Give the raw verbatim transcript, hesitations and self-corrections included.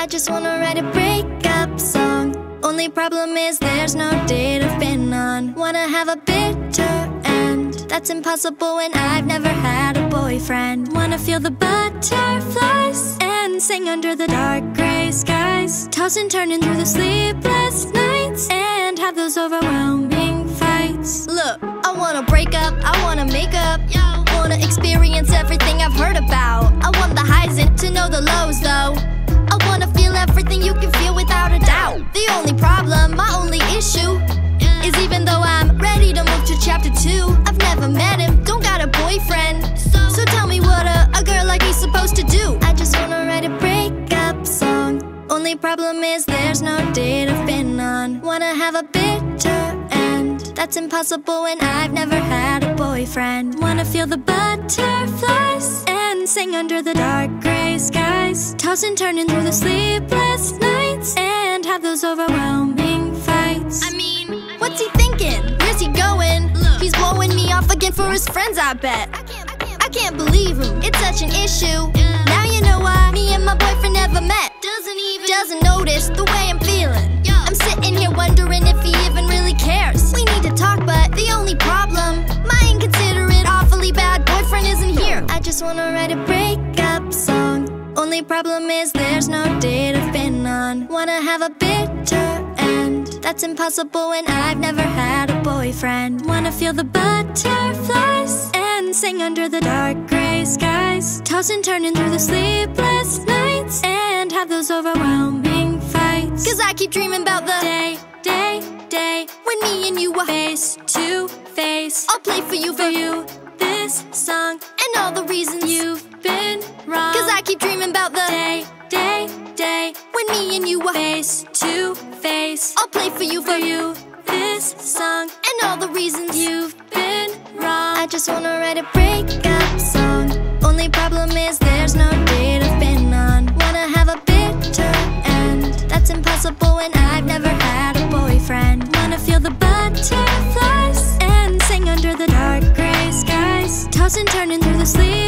I just wanna write a breakup song. Only problem is there's no date I've been on. Wanna have a bitter end. That's impossible when I've never had a boyfriend. Wanna feel the butterflies and sing under the dark gray skies. Toss and turn through the sleepless nights and have those overwhelming fights. Look, I wanna break up, I wanna make up. Wanna experience everything I've heard about. I want the highs and to know the lows though. I wanna feel everything you can feel without a doubt. The only problem, my only issue, is even though I'm ready to move to chapter two, I've never met him, don't got a boyfriend. So tell me what a, a girl like me's supposed to do. I just wanna write a breakup song. Only problem is there's no date I've been on. Wanna have a bitter end. That's impossible when I've never had a boyfriend. Wanna feel the butterflies and sing under the dark gray skies. Toss and turn through the sleepless nights and have those overwhelming fights. I mean, what's he thinking? Where's he going? Look. He's blowing me off again for his friends, I bet. I can't, I can't, I can't believe him, it's such an issue. Yeah. Now you know why me and my boyfriend never met. Doesn't even Doesn't notice the way I'm feeling. Yo. I'm sitting here wondering if he even really cares. We need to talk, but the only problem, my inconsiderate, awfully bad boyfriend isn't here. I just wanna write a breakup song. Only problem is there's no date I've been on. Wanna have a bitter end. That's impossible when I've never had a boyfriend. Wanna feel the butterflies and sing under the dark gray skies. Toss and turn through the sleepless nights and have those overwhelming fights. Cause I keep dreaming about the day, day, day when me and you were face to face. I'll play for you, for you, this song and all the reasons you've been wrong. Cause I keep dreaming about the day, day, day when me and you were face to face. I'll play for you, for you, this song and all the reasons you've been wrong. I just wanna write a breakup song. Only problem is there's no date I've been on. Wanna have a bitter end. That's impossible when I've never had a boyfriend. Wanna feel the butterflies and sing under the dark gray skies. Toss and turn through the sleep